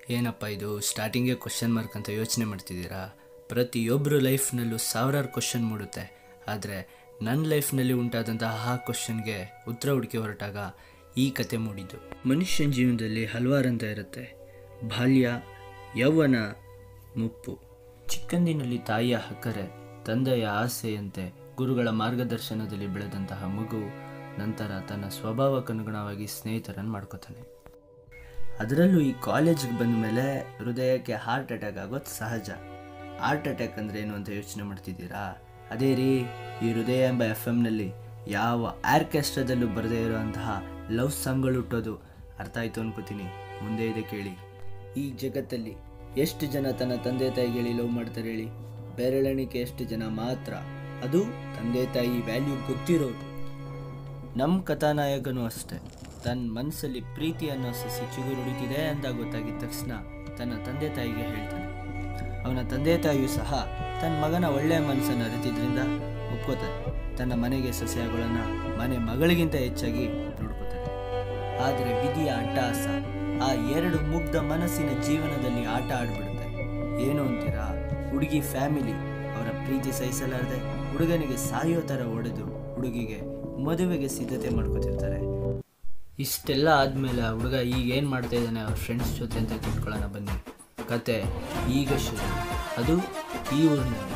ಏನಪ್ಪ ಇದು ಸ್ಟಾರ್ಟಿಂಗೇ question mark ಅಂತ ಯೋಚನೆ ಮಾಡ್ತಿದ್ದೀರಾ? ಪ್ರತಿಯೊಬ್ಬರು ಲೈಫ್ನಲ್ಲೂ ಸಾವಿರಾರು ಕ್ವಶನ್ ಮೂಡುತ್ತೆ. ಆದರೆ ನನ್ನ ಲೈಫ್ನಲ್ಲಿ ಉಂಟಾದಂತಹ ಆ ಕ್ವಶನ್ಗೆ ಉತ್ತರ ಹುಡುಕಿ ಹೊರಟಾಗ ಈ ಕತೆ ಮೂಡಿದ್ದು. ಮನುಷ್ಯನ ಜೀವನದಲ್ಲಿ ಹಲವಾರು ಅಂತ ಇರುತ್ತೆ. ಬಾಲ್ಯ, ಯೌವನ, ಮುಪ್ಪು. ಚಿಕ್ಕಂದಿನಲ್ಲಿ ತಾಯಿಯ ಹಕ್ಕರೆ, ತಂದೆಯ ಆಸೆಯಂತೆ ಗುರುಗಳ ಮಾರ್ಗದರ್ಶನದಲ್ಲಿ ಬೆಳೆದಂತಹ ಮಗು ನಂತರ ತನ್ನ ಸ್ವಭಾವಕ್ಕನುಗುಣವಾಗಿ ಸ್ನೇಹಿತರನ್ನು ಮಾಡ್ಕೋತಾನೆ. ಅದರಲ್ಲೂ ಈ ಕಾಲೇಜಿಗೆ ಬಂದ ಮೇಲೆ ಹೃದಯಕ್ಕೆ ಹಾರ್ಟ್ ಅಟ್ಯಾಕ್ ಆಗೋದು ಸಹಜ. ಹಾರ್ಟ್ ಅಟ್ಯಾಕ್ ಅಂದರೆ ಏನು ಅಂತ ಯೋಚನೆ ಮಾಡ್ತಿದ್ದೀರಾ? ಅದೇ ರೀ, ಈ ಹೃದಯ ಎಂಬ FM ಯಾವ ಆರ್ಕೆಸ್ಟ್ರಾದಲ್ಲೂ ಬರದೇ ಇರುವಂತಹ ಲವ್ ಸಾಂಗ್ಗಳು ಹುಟ್ಟೋದು. ಅರ್ಥ ಆಯಿತು ಅನ್ಕೋತೀನಿ. ಮುಂದೆ ಇದೆ ಕೇಳಿ. ಈ ಜಗತ್ತಲ್ಲಿ ಎಷ್ಟು ಜನ ತನ್ನ ತಂದೆ ತಾಯಿಗೆ ಲವ್ ಮಾಡ್ತಾರೆ ಹೇಳಿ? ಬೆರಳೆಣಿಕೆ ಎಷ್ಟು ಜನ ಮಾತ್ರ, ಅದು ತಂದೆ ತಾಯಿ ವ್ಯಾಲ್ಯೂ ಗೊತ್ತಿರೋರು. ನಮ್ಮ ಕಥಾನಾಯಕನೂ ಅಷ್ಟೇ. ತನ್ನ ಮನಸ್ಸಲ್ಲಿ ಪ್ರೀತಿ ಅನ್ನೋ ಸಸಿ ಚಿಗುರುಡಿತಿದೆ ಅಂತ ಗೊತ್ತಾಗಿದ್ದ ತಕ್ಷಣ ತನ್ನ ತಂದೆ ತಾಯಿಗೆ ಹೇಳ್ತಾನೆ. ಅವನ ತಂದೆ ತಾಯಿಯೂ ಸಹ ತನ್ನ ಮಗನ ಒಳ್ಳೆಯ ಮನಸ್ಸನ್ನು ಅರಿತಿದ್ರಿಂದ ಒಪ್ಕೋತಾರೆ. ತನ್ನ ಮನೆಗೆ ಸಸ್ಯಗಳನ್ನು ಮನೆ ಮಗಳಿಗಿಂತ ಹೆಚ್ಚಾಗಿ ನೋಡ್ಕೋತಾರೆ. ಆದರೆ ವಿಧಿಯ ಅಟ್ಟಹಾಸ ಆ ಎರಡು ಮುಗ್ಧ ಮನಸ್ಸಿನ ಜೀವನದಲ್ಲಿ ಆಟ ಆಡ್ಬಿಡುತ್ತೆ. ಏನು ಅಂತೀರಾ? ಹುಡುಗಿ ಫ್ಯಾಮಿಲಿ ಅವರ ಪ್ರೀತಿ ಸಹಿಸಲಾರದೆ ಹುಡುಗನಿಗೆ ಸಾಯೋ ಥರ ಹೊಡೆದು ಹುಡುಗಿಗೆ ಮದುವೆಗೆ ಸಿದ್ಧತೆ ಮಾಡ್ಕೋತಿರ್ತಾರೆ. ಇಷ್ಟೆಲ್ಲ ಆದಮೇಲೆ ಆ ಹುಡುಗ ಈಗ ಏನು ಮಾಡ್ತಾ ಇದ್ದಾನೆ ಅವ್ರ ಫ್ರೆಂಡ್ಸ್ ಜೊತೆ ಅಂತ ತಿಳ್ಕೊಳ್ಳೋಣ ಬನ್ನಿ. ಕತೆ ಈಗ ಶುರು. ಅದು ಈ ಊರಿನಲ್ಲಿ.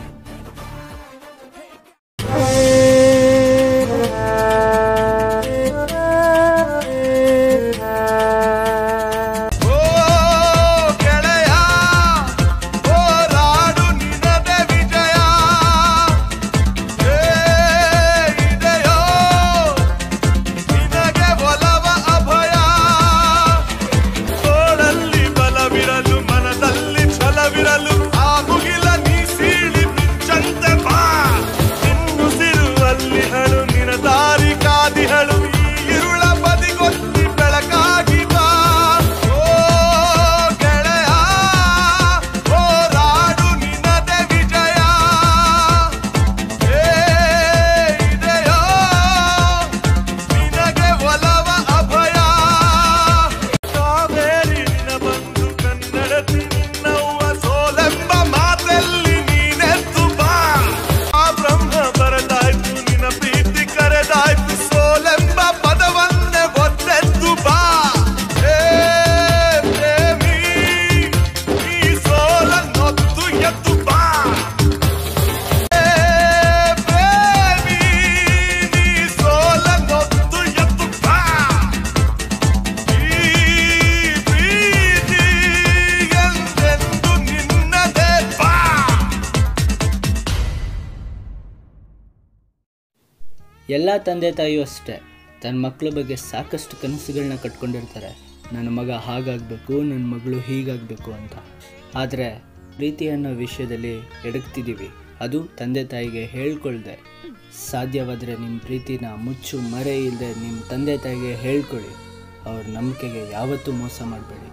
ಎಲ್ಲ ತಂದೆ ತಾಯಿಯೂ ಅಷ್ಟೇ ತನ್ನ ಮಕ್ಕಳ ಬಗ್ಗೆ ಸಾಕಷ್ಟು ಕನಸುಗಳನ್ನ ಕಟ್ಕೊಂಡಿರ್ತಾರೆ. ನನ್ನ ಮಗ ಹಾಗಾಗಬೇಕು, ನನ್ನ ಮಗಳು ಹೀಗಾಗಬೇಕು ಅಂತ. ಆದರೆ ಪ್ರೀತಿ ಅನ್ನೋ ವಿಷಯದಲ್ಲಿ ಎಡಗ್ತಿದ್ದೀವಿ. ಅದು ತಂದೆ ತಾಯಿಗೆ ಹೇಳ್ಕೊಳ್ದೆ. ಸಾಧ್ಯವಾದರೆ ನಿಮ್ಮ ಪ್ರೀತಿನ ಮುಚ್ಚು ಮರೆ ಇಲ್ಲದೆ ನಿಮ್ಮ ತಂದೆ ತಾಯಿಗೆ ಹೇಳ್ಕೊಳ್ಳಿ. ಅವ್ರ ನಂಬಿಕೆಗೆ ಯಾವತ್ತೂ ಮೋಸ ಮಾಡಬೇಡಿ.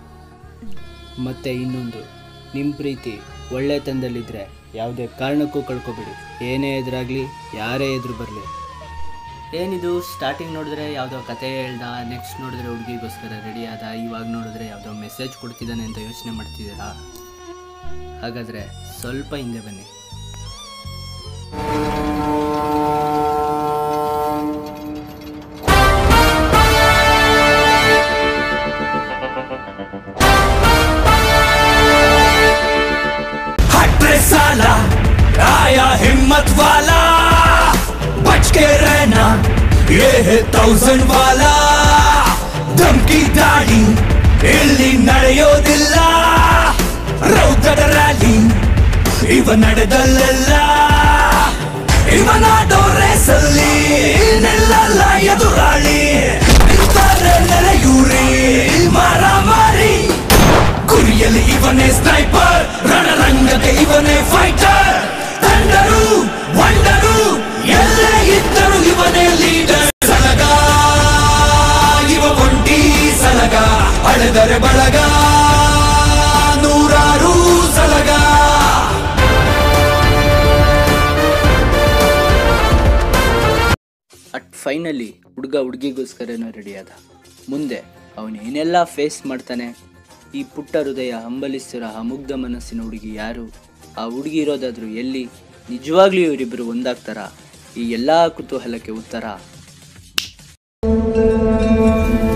ಮತ್ತು ಇನ್ನೊಂದು, ನಿಮ್ಮ ಪ್ರೀತಿ ಒಳ್ಳೆತನದಲ್ಲಿದ್ದರೆ ಯಾವುದೇ ಕಾರಣಕ್ಕೂ ಕಳ್ಕೊಬೇಡಿ. ಏನೇ ಎದುರಾಗಲಿ, ಯಾರೇ ಎದುರು ಬರಲಿ. ಏನಿದು ಸ್ಟಾರ್ಟಿಂಗ್ ನೋಡಿದ್ರೆ ಯಾವುದೋ ಕತೆ ಹೇಳ್ದ, ನೆಕ್ಸ್ಟ್ ನೋಡಿದ್ರೆ ಹುಡುಗಿಗೋಸ್ಕರ ರೆಡಿ ಆದ, ಇವಾಗ ನೋಡಿದ್ರೆ ಯಾವುದೋ ಮೆಸೇಜ್ ಕೊಡ್ತಿದ್ದಾನೆ ಅಂತ ಯೋಚನೆ ಮಾಡ್ತಿದ್ದೀರಾ? ಹಾಗಾದರೆ ಸ್ವಲ್ಪ ಹಿಂದೆ ಬನ್ನಿ. साला आया हिम्मत वाला, बच के रहना ये है 1000 वाला. दम की दाढ़ी ಇಲ್ಲಿ ನಡೆಯೋದಿಲ್ಲ, ರೌದ್ರದ ರ್ಯಾಲಿ ಇವ ನಡೆದಲ್ಲೆಲ್ಲ. ಇವನಾಡೋ ರೇಸಲ್ಲಿ ನಿಲ್ಲಲ್ಲ ಎದುರಾಳಿ, ನಿಂತಾರೆ ನೆರೆಯೂರಿ ಮಾರಾಮಾರಿ. ಗುರಿಯಲ್ಲಿ ಇವನೇ ಸ್ನೈಪರ್, ರಣರಂಗಕ್ಕೆ ಇವನೇ ಫೈಟರ್. ತಂಡರು ವಂಡರು ಎಲ್ಲೇ ಇದ್ದರು ಇವನೇ ಲೀಡರ್. ಸಲಗ ಇವ ಒಂಟಿ ಸಲಗ, ಅಳೆದರೆ ಬಳಗ ನೂರಾರು ಸಲಗ. ಫೈನಲಿ ಹುಡುಗ ಹುಡುಗಿಗೋಸ್ಕರನೂ ರೆಡಿ ಆದ. ಮುಂದೆ ಅವನು ಏನೆಲ್ಲ ಫೇಸ್ ಮಾಡ್ತಾನೆ, ಈ ಪುಟ್ಟ ಹೃದಯ ಹಂಬಲಿಸ್ತಿರೋ ಆ ಮುಗ್ಧ ಮನಸ್ಸಿನ ಹುಡುಗಿ ಯಾರು? ಆ ಹುಡುಗಿ ಇರೋದಾದ್ರೂ ಎಲ್ಲಿ? ನಿಜವಾಗ್ಲೂ ಇವರಿಬ್ಬರು ಒಂದಾಗ್ತಾರ? ಈ ಎಲ್ಲ ಕುತೂಹಲಕ್ಕೆ ಉತ್ತರ